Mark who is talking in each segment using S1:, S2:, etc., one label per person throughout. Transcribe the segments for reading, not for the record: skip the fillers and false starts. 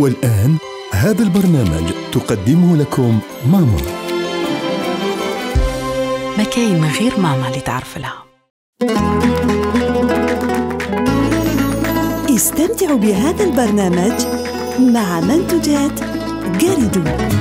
S1: والآن هذا البرنامج تقدمه لكم ماما.
S2: ما كاين من غير ماما اللي تعرف لها.
S3: استمتعوا بهذا البرنامج مع منتجات جاريدو.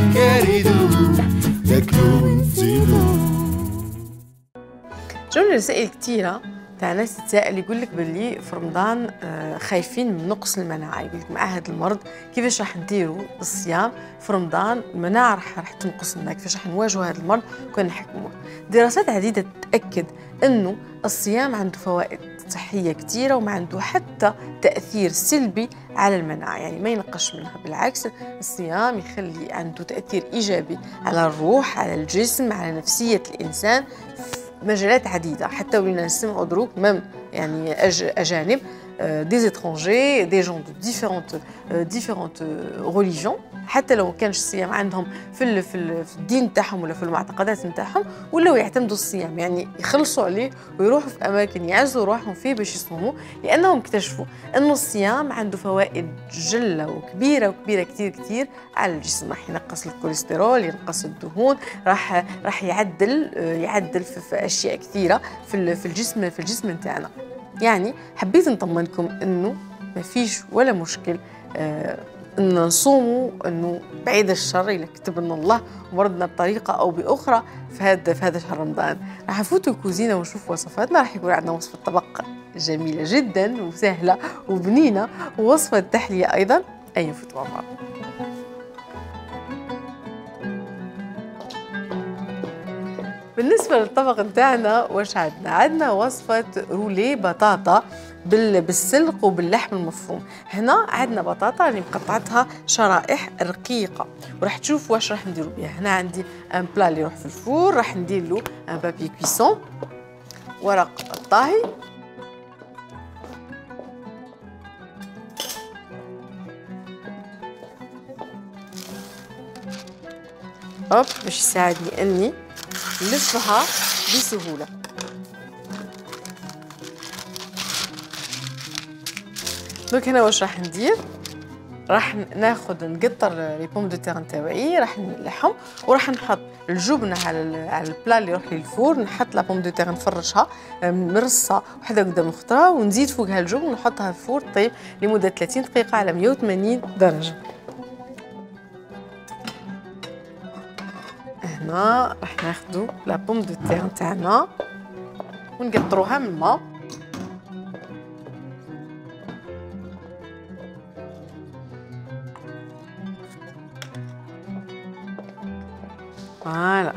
S4: جملة رسائل كتيرة تاع ناس تتساءل يقول لك باللي في رمضان خايفين من نقص المناعة، يقول لك مع هذا المرض كيفاش راح نديروا الصيام في رمضان؟ المناعة راح تنقص لنا، كيفاش راح نواجهوا هذا المرض وكان نحكموه؟ دراسات عديدة تأكد إنه الصيام عنده فوائد صحية كتيرة وما عنده حتى تأثير سلبي على المناعة، يعني ما ينقص منها، بالعكس الصيام يخلي عنده تأثير إيجابي على الروح، على الجسم، على نفسية الإنسان في مجالات عديدة. حتى ولينا نسمعوا دروك يعني أجانب des étrangers, des gens de différentes religions، حتى لو كانش الصيام عندهم في الدين تاعهم ولا في المعتقدات نتاعهم، ولاو يعتمدوا الصيام، يعني يخلصوا عليه ويروحوا في اماكن يعزوا روحهم فيه باش يصوموا، لانهم اكتشفوا انه الصيام عنده فوائد جله وكبيره كتير على الجسم. راح ينقص الكوليسترول، ينقص الدهون، راح يعدل في اشياء كثيره في الجسم نتاعنا. يعني حبيت نطمنكم انه ما فيش ولا مشكل ان نصوموا، انه بعيد الشر اذا كتب لنا الله ومرضنا بطريقه او باخرى في هذا شهر رمضان. راح نفوتوا الكوزينه ونشوف وصفاتنا. راح يكون عندنا وصفه طبق جميله جدا وسهله وبنينه، ووصفه تحليه ايضا. نفوتوا مع بعض. بالنسبة للطبق نتاعنا واش عندنا وصفة رولي بطاطا بالسلق وباللحم المفروم. هنا عندنا بطاطا اللي مقطعتها شرائح رقيقة، وراح تشوفوا واش راح نديروا بها. هنا عندي ان بلا اللي يروح في الفور، راح ندير له ان بابي كويسون، ورق الطهي، باش يساعدني اني نلفها بسهولة. دوك هنا واش راح ندير؟ راح نقطر لي بوم دو تير نتاعي، راح نملحهم، وراح نحط الجبنة على البلا اللي يروح للفور. نحط لا بوم دو تير نفرشها مرصة وحدة قدام الأخرى، ونزيد فوقها الجبن ونحطها في الفور طيب لمدة 30 دقيقة على 180 درجة. هنا راح ناخدو لا بوم دو تير نتاعنا ونقطروها من الماء. فوالا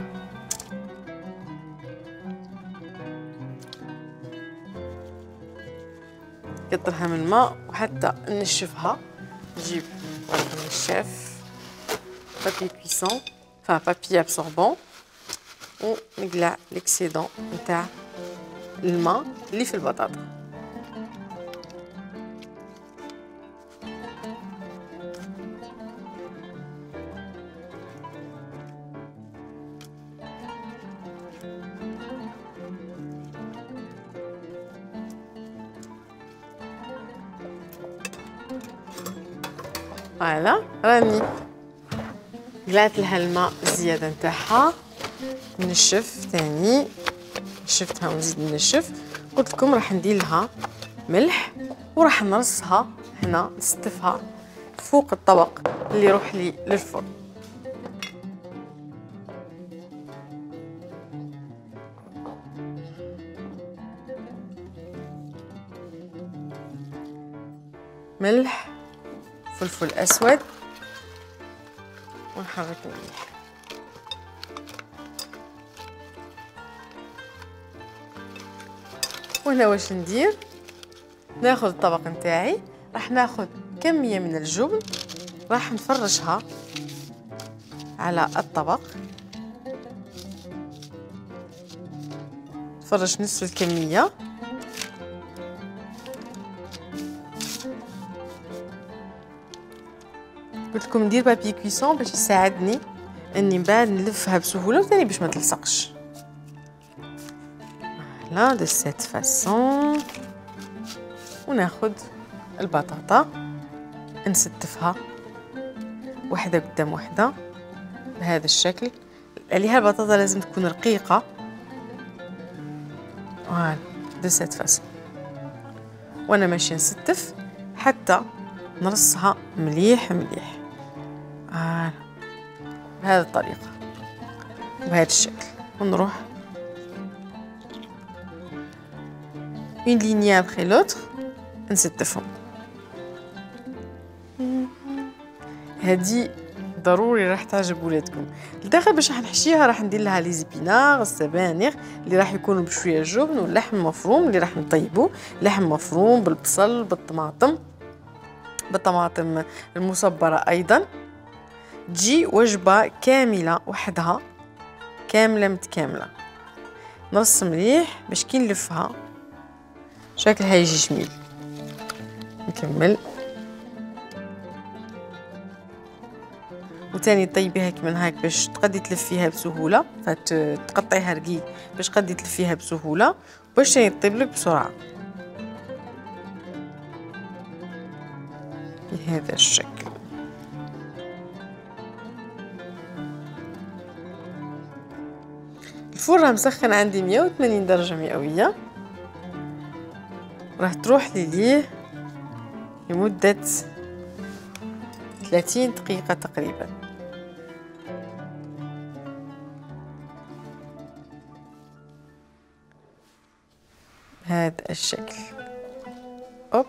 S4: نقطرها من الماء وحتى نشفها. نجيب النشاف بابي كويسون، بابي ابسوربون، ونقلع ليكسيدون نتاع الماء اللي في البطاطا. فوالا راني قلعت لها الماء الزيادة نتاعها، نشف ثاني، شفتها ونزيد نشف. قلت لكم راح ندير لها ملح وراح نرصها هنا، نستفها فوق الطبق اللي يروح لي للفرن. ملح، فلفل اسود، ونحرك الملح. وهنا واش ندير؟ ناخذ الطبق نتاعي، راح ناخذ كمية من الجبن، راح نفرشها على الطبق، نفرش نصف الكمية. قلت لكم ندير بابي كويسون باش يساعدني اني من بعد نلفها بسهوله وثاني باش ما تلصقش. فوالا دو سيت فاسون. وناخذ البطاطا نستفها وحده قدام وحده بهذا الشكل. عليها البطاطا لازم تكون رقيقه. فوالا دو سيت فاصون. وانا ماشيه نستف حتى نرصها مليح مليح. بهذه الطريقه بهذا الشكل. ونروح une lignée après l'autre نستفهم. هذه ضروري راح تعجب ولادكم. لداخل باش راح نحشيها راح ندير لها لي زيبينار السبانخ اللي راح يكونوا بشويه جبن واللحم المفروم اللي راح نطيبوه. لحم مفروم بالبصل بالطماطم المصبره ايضا. تجي وجبه كامله وحدها كامله متكامله. نرص مليح باش كي نلفها شكلها يجي جميل. نكمل وتاني طيبيها كمان هاك باش تقدي تلفيها بسهوله. فتقطعيها رقيق باش تقدي تلفيها بسهوله باش تطيب لك بسرعه بهذا الشكل. الفرن مسخن عندي 180 درجه مئويه. راح تروح ليه لمده 30 دقيقه تقريبا. بهذا الشكل. اوب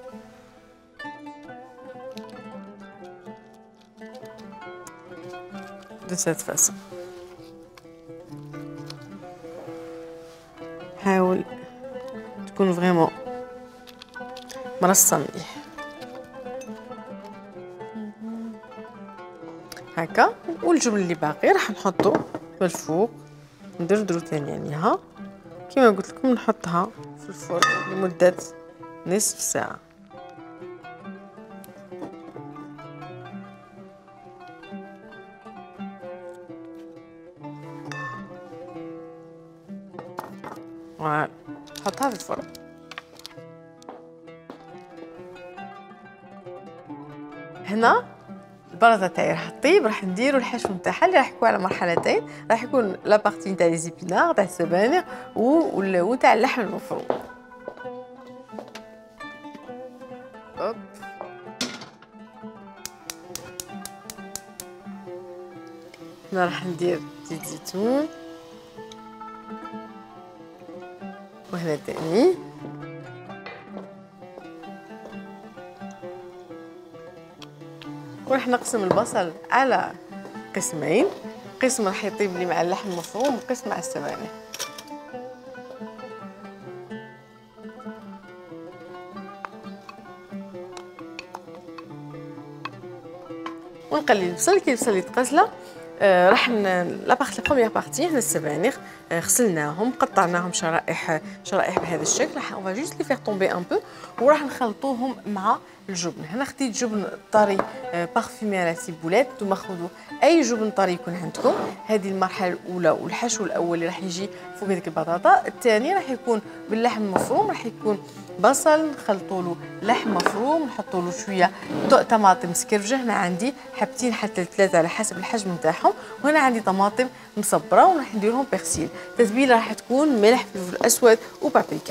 S4: de cette façon. حاول تكون فريمون مرصة مليح هكا. والجبن اللي باقي راح نحطو من الفوق ندردرو ثاني عليها كما قلت لكم. نحطها في الفرن لمدة نصف ساعة. نحطها في الفرن. هنا البرده تاعي راح تطيب. راح نديرو الحشو نتاعها اللي راح يكون على مرحلتين. راح يكون لا بارتي نتاع لي زيبينار تاع السبانخ وتاع اللحم المفروم. اوب هنا راح ندير زيت زيتون وهنا تاني. وراح نقسم البصل على قسمين. قسم راح يطيب لي مع اللحم المفروم وقسم مع السبانخ. ونقلي البصل كي البصل يتقزله. راح لا بروميير بارتي هنا السبانخ غسلناهم قطعناهم شرائح بهذا الشكل. راح اون جوست لي فيغ طومبي ان بو وراح نخلطوهم مع الجبن. هنا خديت جبن طري بارفيمي على سيبولات. نتوما خذوا اي جبن طري يكون عندكم. هذه المرحله الاولى والحشو الاول اللي راح يجي فوق هذيك البطاطا. الثاني راح يكون باللحم المفروم. راح يكون بصل نخلطوا له لحم مفروم نحطوا له شويه طماطم سكرفجه. هنا عندي حبتين حتى ثلاثه على حسب الحجم نتاعهم. وهنا عندي طماطم مصبره وراح ندير لهم بيرسيل. التتبيله راح تكون ملح فلفل اسود وبابريكا.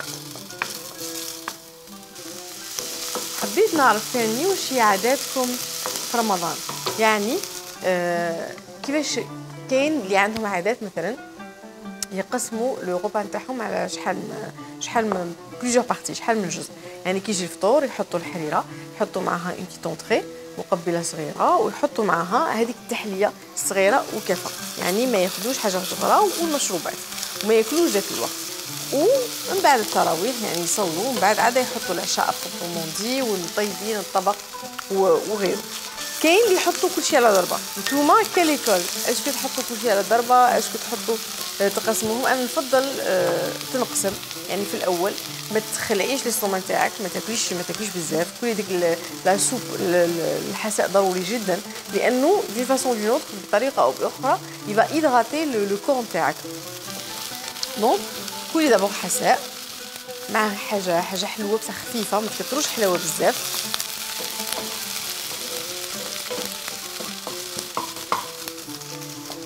S4: حبيت نعرف ثاني وش هي عاداتكم في رمضان. يعني كيفاش كاين اللي عندهم عادات مثلا يقسموا لو غوبا نتاعهم على شحال من بليزيور بارتي شحال من جزء. يعني كي يجي الفطور يحطوا الحريره يحطوا معها اون بيت اونطري مقبله صغيره ويحطوا معها هذيك التحليه الصغيره وكفى. يعني ما ياخذوش حاجه اخرى والمشروبات وما ياكلوش ذاك الوقت. ومن بعد التراويح يعني يصلوا ومن بعد عاد يحطوا العشاء بروبوموندي والمطيبين الطبق وغيره. كاين اللي يحطوا كل شيء على ضربه. نتوما كاليكول اسكو تحطوا كل شيء على ضربه اسكو تحطوا تقسموهم. انا نفضل تنقسم. يعني في الاول ما تخلعيش ليستوما تاعك ما تاكليش بزاف. كلي ديك لا سوب الحساء ضروري جدا لانه دي فاسون دي نوتر بطريقه او باخرى يبقى ايدغاتي لو كور تاعك. دونك كلي دابور حساء مع حاجه حلوه بصح خفيفه ما تكثروش حلاوه بزاف.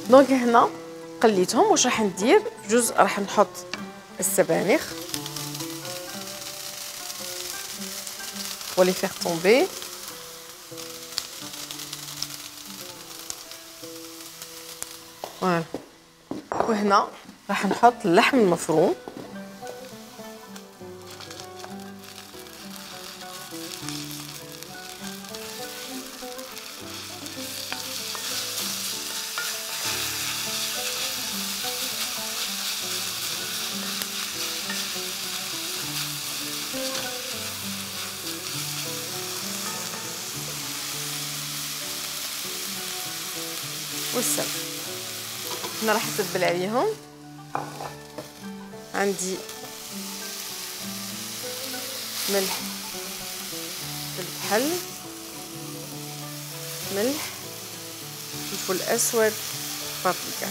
S4: دونك هنا قليتهم. واش راح ندير؟ جزء راح نحط السبانخ ولي فيغ طومبي، فوالا. وهنا راح نحط اللحم المفروم، والسمن. هنا راح نتبل عليهم. عندي ملح، الكحل، ملح، فلفل اسود، بابريكا.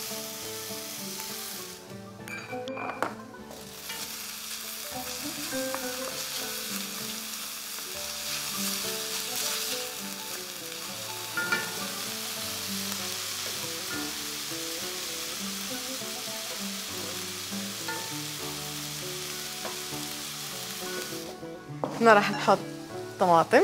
S4: هنا راح نحط طماطم،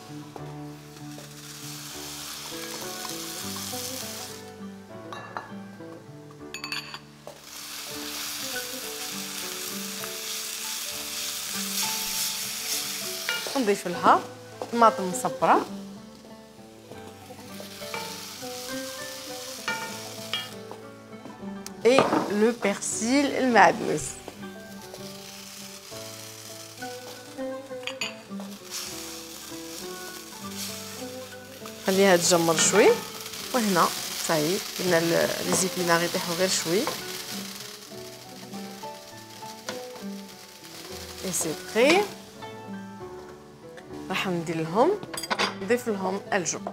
S4: نضيف لها طماطم مصبرة، اي لو بيرسيل المعدنوس. خليها تجمر شوي. وهنا صايي درنا لي زيبينار يطيحوا غير شوي. اي سي بخي. راح ندير لهم، نضيف لهم الجبن.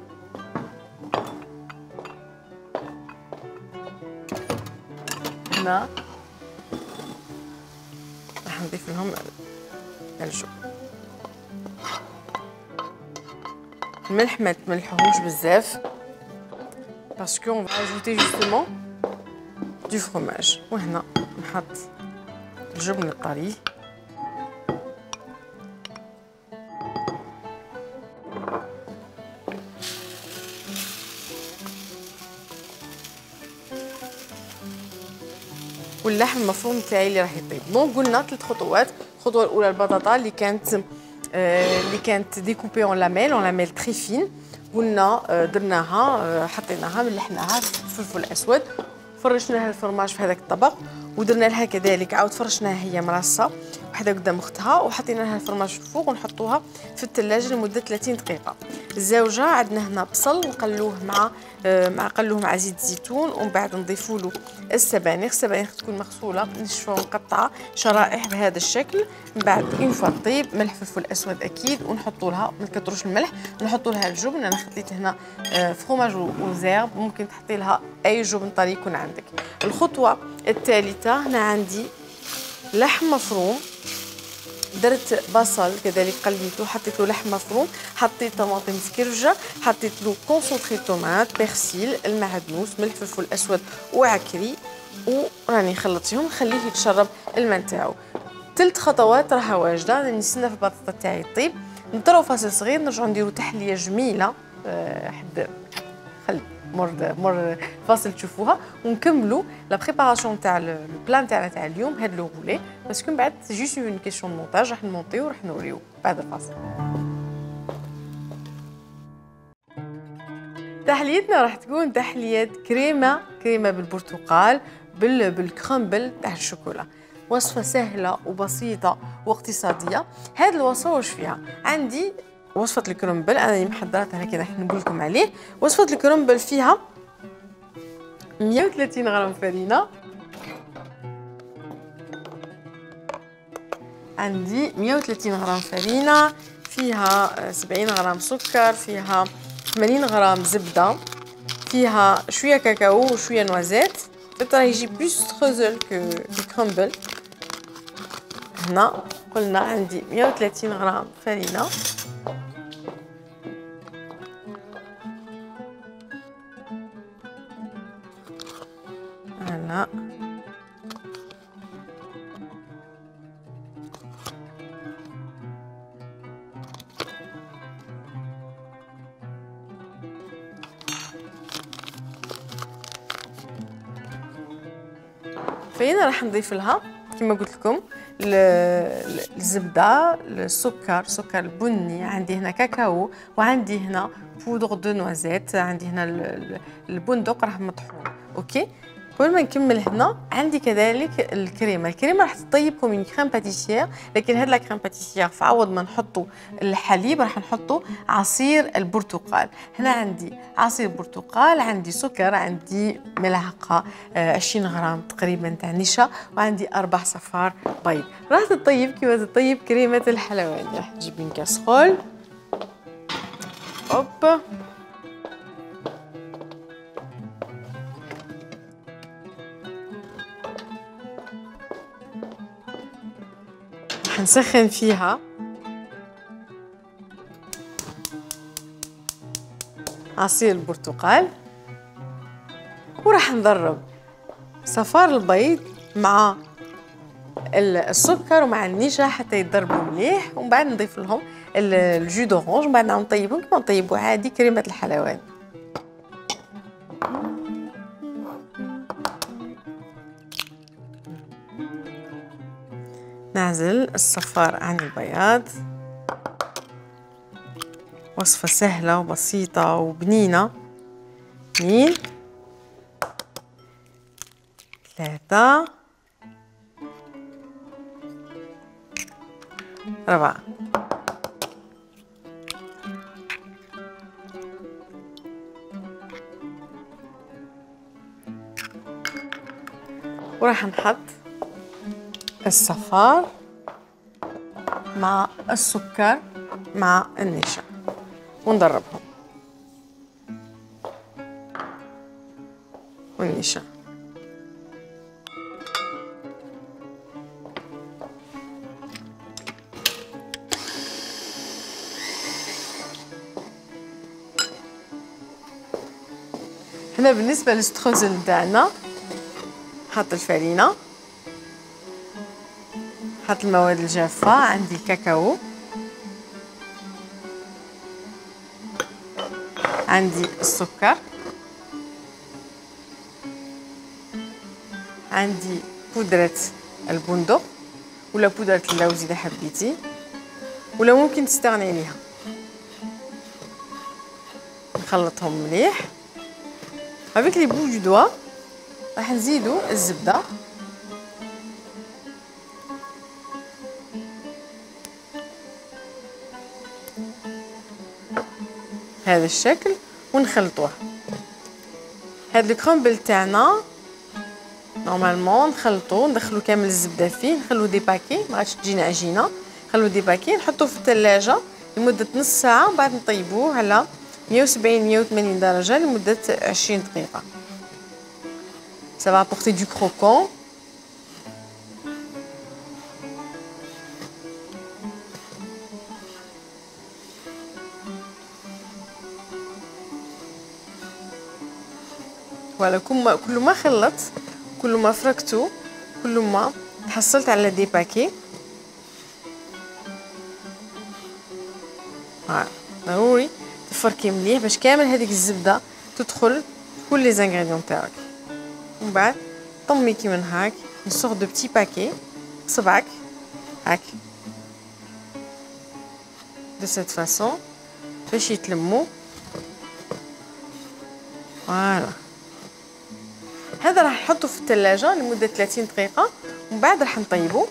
S4: هنا راح نضيف لهم الجبن. الملح ما تملحوهمش بزاف باسكو اون فا اجوتي جوستومون دو فروماج. وهنا نحط الجبن الطري، واللحم المفروم تاعي اللي راح يطيب. دونك قلنا 3 خطوات. الخطوه الاولى البطاطا اللي كانت ديكوبي اون لاميل تري فين. قلنا درناها، حطيناها، ملحناها، فلفل اسود، فرشناها الفرماج في هذاك الطبق، ودرنا لها كذلك عاود فرشناها هي مرصه وحده قدام اختها، وحطينا لها الفرماج في الفوق ونحطوها في الثلاجه لمده 30 دقيقه. الزوجه عندنا هنا بصل نقلوه مع زيت الزيتون، ومن بعد نضيفوا له السبانخ تكون مغسوله نشفه ومقطعه شرائح بهذا الشكل. من بعد اون فوا طيب ملح فلفل اسود اكيد، ونحطوا لها، ما نكثروش الملح، نحطوا لها الجبن. انا خديت هنا فروماج وزيرب، ممكن تحطي لها اي جبن طري يكون عندك. الخطوه الثالثه، هنا عندي لحم مفروم، درت بصل كذلك قليته، حطيت له لحم مفروم، حطيت طماطم سكرجه، حطيت له كونسونطري طوماط، بيرسيل، المعدنوس، ملح فلفل اسود وعكري، وراني خلطتهم نخليه يتشرب الماء نتاعو. 3 خطوات راها واجده. راني نستنى في البطاطا تاعي طيب. نطرو فاصل صغير، نرجعو نديرو تحليه جميله. حد خلي مر فاصل تشوفوها، ونكملوا لا بريباراسيون تاع البلان تاعنا تاع اليوم، هاد لو غولي، باسكو من بعد سي جوست اون كيسيون دو مونتاج، راح نمونطيو وراح نوريو بعد الفاصل. تحليتنا راح تكون تحلية كريمة بالبرتقال بالكرامبل تاع الشوكولا. وصفة سهلة وبسيطة واقتصادية. هاد الوصفة واش فيها؟ عندي وصفة الكرامبل أنا محضرتها هنا كي راح نقول لكم عليه. وصفة الكرامبل فيها 130 غرام فرينة، عندي 130 غرام فرينة، فيها 70 غرام سكر، فيها 80 غرام زبدة، فيها شوية كاكاو وشوية نوازيت. راه يجي بلوس تخوزل كرامبل. هنا قلنا عندي 130 غرام فرينة، فوالا. فهنا راح نضيف لها كما قلت لكم الزبده، السكر البني، عندي هنا كاكاو، وعندي هنا بودغ دو نوازيت، عندي هنا البندق راح مطحون. اوكي، قبل ما نكمل هنا عندي كذلك الكريمه راح تطيبكم من كريم باتيسير، لكن هاد لا كريم باتيسير فعوض ما نحطوا الحليب راح نحطوا عصير البرتقال. هنا عندي عصير برتقال، عندي سكر، عندي ملعقه 20 غرام تقريبا تاع نشا، وعندي 4 صفار بيض. راح تطيب كيما تطيب كريمه الحلواني. راح تجيبين كاسرول، اوب، حنسخن فيها عصير البرتقال، وراح نضرب صفار البيض مع السكر ومع النشا حتى يتضربوا مليح، ومن بعد نضيف لهم الجو دورانج، ومن بعد نطيبهم كما نطيبوا عادي كريمه الحلواني. نعزل الصفار عن البياض. وصفة سهلة وبسيطة وبنينة. 2 3 4. وراح نحط الصفار مع السكر مع النشا ونضربهم، والنشا. هنا بالنسبة للستروزل نتاعنا حط الفرينة، حط المواد الجافة، عندي كاكاو، عندي السكر، عندي بودرة البندق ولا بودرة اللوز إذا حبيتي، ولا ممكن تستغني عليها. نخلطهم مليح افيك لي بو دو دوا. راح نزيدو الزبدة، هذا الشكل، ونخلطوه. هاد الكرومبل تاعنا نورمالمون نخلطوه، ندخلو كامل الزبده فيه، نخلو دي باكي ما غاديش تجينا عجينه، نخلو دي باكي نحطوه في الثلاجه لمده نص ساعه، ومن بعد نطيبوه على 170 180 درجه لمده 20 دقيقه. ça va apporter du croquant. فوالا كل ما خلط، كل ما فركتو، كل ما تحصلت على دي باكي. ضروري تفركي مليح باش كامل هذيك الزبده تدخل كل لي زانغريديون تاعك. ومن بعد طمي كيما هاك une sorte de petit paquet بصبعك هاك de cette façon باش يتلموا. فوالا هذا راح نحطه في الثلاجه لمده 30 دقيقه، ومن بعد راح نطيبه.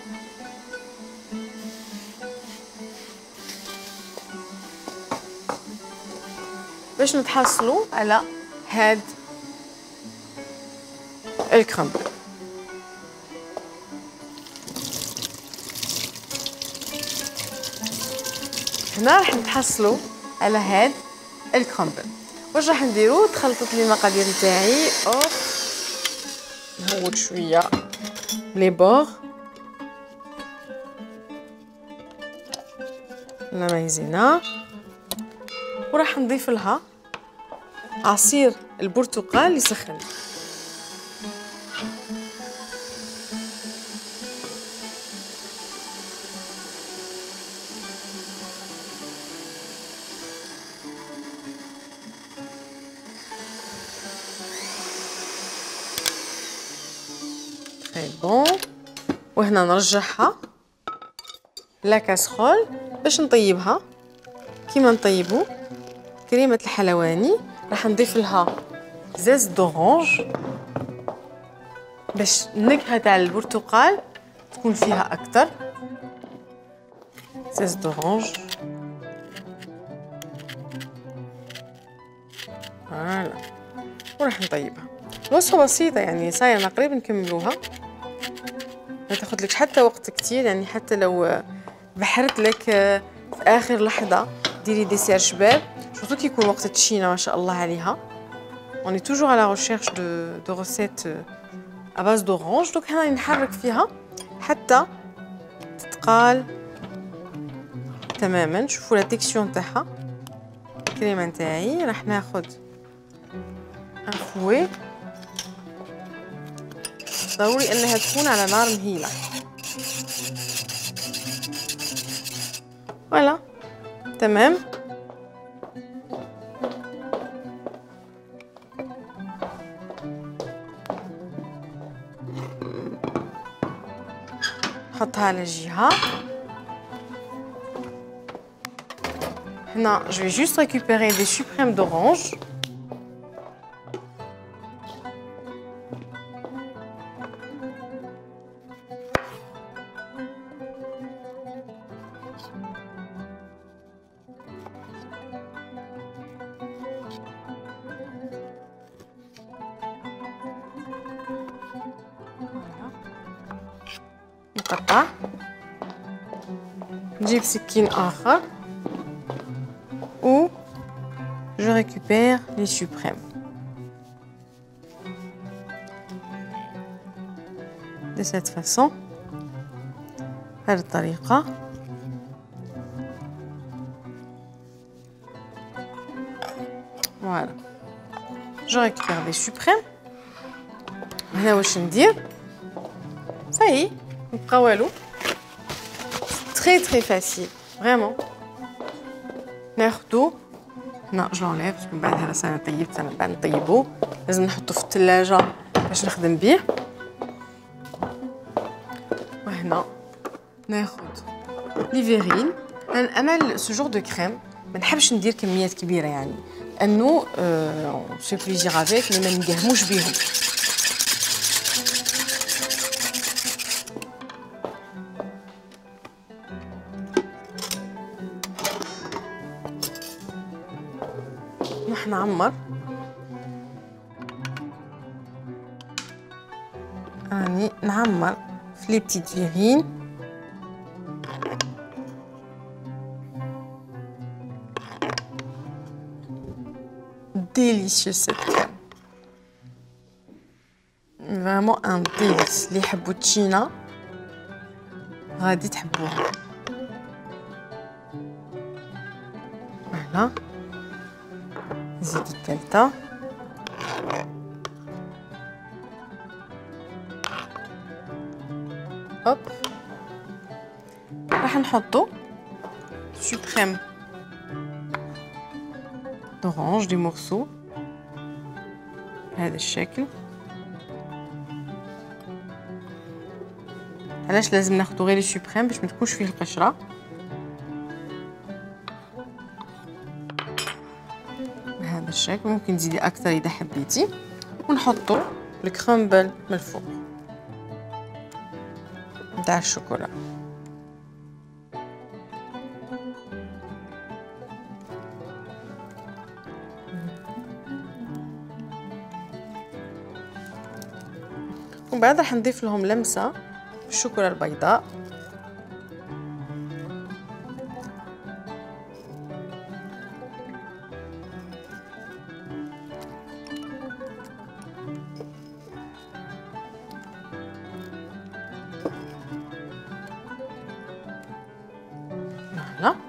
S4: باش نتحصلوا على هاد الكرمبل. هنا راح نتحصلوا على هاد الكرمبل. واش راح نديرو؟ تخلطت لي المقادير نتاعي، نهود شويه لي بور لا مايزينا، وراح نضيف لها عصير البرتقال اللي سخن. سي بون. وهنا نرجعها لا كاسرول باش نطيبها كيما نطيبو كريمة الحلواني. راح نضيف لها زيت دورانج باش النكهة تاع البرتقال تكون فيها أكتر. زيت دورانج فوالا، وراح نطيبها. الوصفة بسيطة يعني صايرة قريب نكملوها، ما تاخدلكش حتى وقت كتير يعني. حتى لو بحرت لك في آخر لحظة ديري ديسير شباب، surtout كي يكون وقت التشينة ما شاء الله عليها. On est toujours à la recherche de recettes à base d'orange. donc هنا نحرك فيها حتى تتقال تماما. شوفوا لا تيكسيون تاعها. الكريمة نتاعي راح ناخد ان فوي، ضروري انها تكون على نار مهيلة. فوالا تمام. نحطها على جهة. هنا je vais juste récupérer des suprêmes d'orange. نقطع، نجيب سكين آخر و je récupère les suprêmes de cette façon. بهذه الطريقة. voilà je récupère des suprêmes. هنا واش ندير؟ صاي مبقى والو. très facile vraiment. ناخدو هنا جو لونليف باسكو من بعد هذا انا طيبت، انا بعد نطيبو لازم نحطو في الثلاجة باش نخدم بيه. وهنا ناخد لي فيرين. انا سو جور دو كريم ما نحبش ندير كميات كبيرة يعني، انه سي بليزير افيك مي ما نقهموش بيهم. نعمر راني نعمر في لي بتيت فيرين. ديليسيوس سيت كريم فريمون ان ديليس. اللي يحبوا التشينا غادي تحبوها. فوالا نزيد الثالثة. هوب راح نحطو سوبريم دورانج دي مورسو بهذا الشكل. علاش لازم ناخدو غير السوبريم؟ باش ما تكونش فيه القشرة. بهذا الشكل. ممكن تزيدي اكثر اذا حبيتي. ونحطو الكرامبل من الفوق نتاع الشوكولا. ومن بعد راح نضيف لهم لمسة بالشوكولا البيضاء. فوالا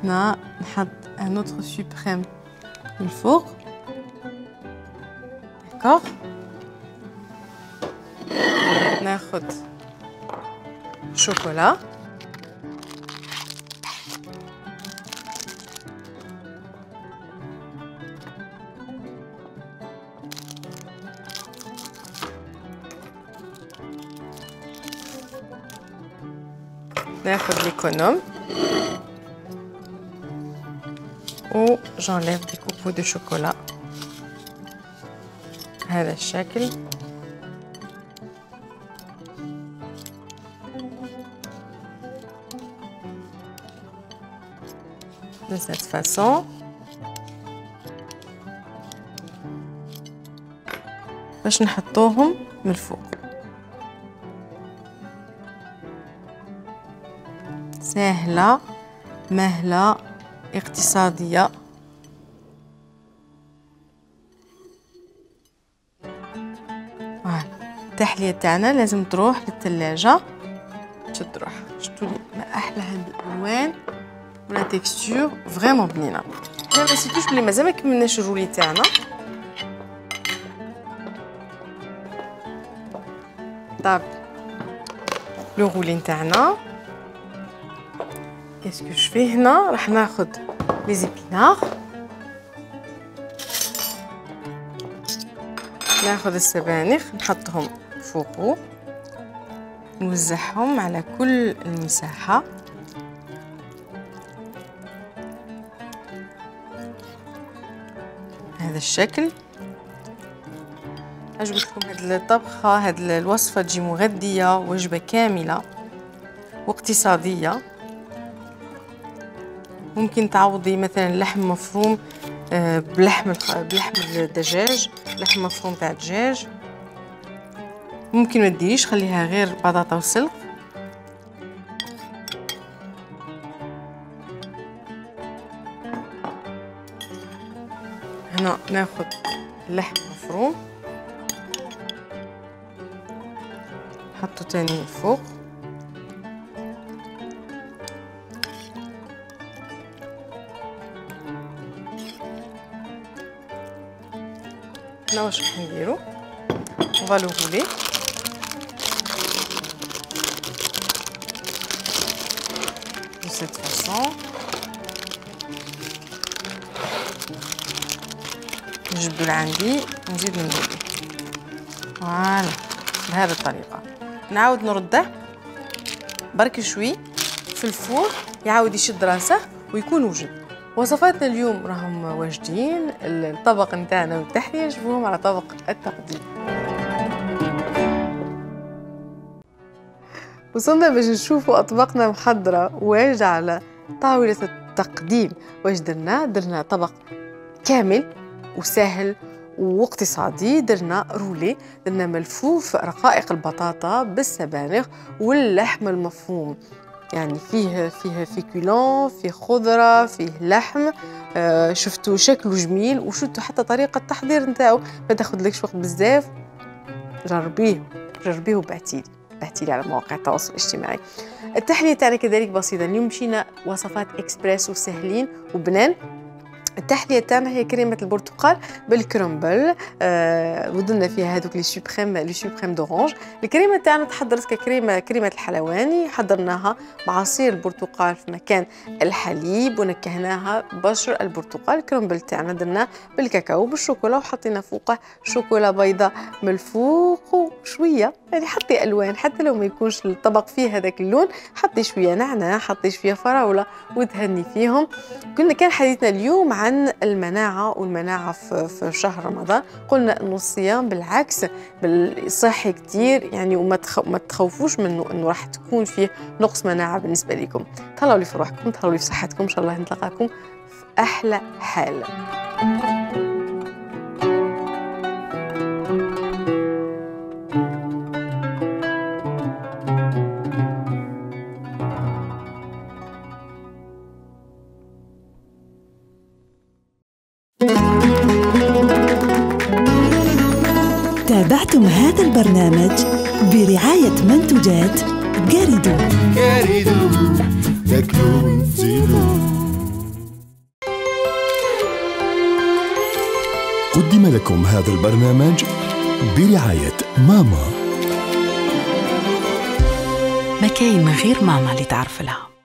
S4: احنا نحط ان اوتر سوبريم من الفوق. داكوغ. ناخد شوكولا. ناخد ليكونوم و j'enlève des copeaux de chocolat هذا الشكل. de cette façon. باش نحطوهم من الفوق. سهلة مهلة اقتصادية. التحلية تاعنا لازم تروح للثلاجة باش تروح. شفتوا لي ما احلى هاد الالوان ولا تكستور فريمون بنينة. ما نسيتوش بلي مازال ما كملناش الرولي تاعنا. طاب لو رولي نتاعنا. اسكو شفيه هنا راح ناخد لي زيبينار. ناخد السبانخ نحطهم فوقو نوزعهم على كل المساحة. هذا الشكل. عجبتكم هاد الطبخة؟ هاد الوصفة تجي مغذية، وجبة كاملة واقتصادية. ممكن تعوضي مثلا لحم مفروم بلحم الدجاج، لحم مفروم تاع الدجاج. ممكن ما ديريش خليها غير بطاطا وسلق. هنا ناخد اللحم مفروم نحطو تاني فوق. هنا واش راح نديرو؟ on va le rouler. de cette façon. نجبدو لعندي ونزيد نزيدو. فوالا بهذه الطريقة. نعاود نرده برك شوي في الفور يعاود يشد راسه ويكون وجد. وصفاتنا اليوم راهم واجدين. الطبق نتاعنا والتحلية شوفوهم على طبق التقديم. وصلنا باش نشوفوا أطباقنا محضرة واجدة على طاولة التقديم. واش درنا طبق كامل وسهل واقتصادي. درنا رولي، درنا ملفوف رقائق البطاطا بالسبانخ واللحم المفروم. يعني فيه فيكولون، فيه خضرة، فيه لحم. شفتوا شكله جميل وشفتوا حتى طريقة التحضير نتاعو ما تاخذلكش وقت بزاف. جربيه وبعتيلي على مواقع التواصل الاجتماعي. التحلية تاعنا كذلك بسيطة. اليوم مشينا وصفات اكسبريس وسهلين وبنان. التحلية تاعنا هي كريمة البرتقال بالكرمبل. ودلنا فيها هذوك لي سوبريم دورانج. الكريمة تاعنا تحضرت كريمة الحلواني. حضرناها بعصير البرتقال في مكان الحليب ونكهناها ببشر البرتقال. الكرمبل تاعنا درناه بالكاكاو بالشوكولا وحطينا فوقه شوكولا بيضاء من الفوق وشوية يعني حطي ألوان حتى لو ما يكونش الطبق فيه هذاك اللون. حطي شوية نعناع، حطي شوية فراولة وتهني فيهم. كان حديثنا اليوم عن المناعة والمناعة في شهر رمضان. قلنا إنه الصيام بالعكس صحي كتير يعني وما تخوفوش منه إنه راح تكون فيه نقص مناعة بالنسبة لكم. تهلاو لي في روحكم، تهلاو لي في صحتكم. إن شاء الله نتلاقاكم في أحلى حال.
S3: تابعتم هذا البرنامج برعاية منتجات جاريدو.
S1: تاكلو ونزيدو. قدم لكم هذا البرنامج برعاية ماما.
S2: ما كاين غير ماما اللي تعرف لها.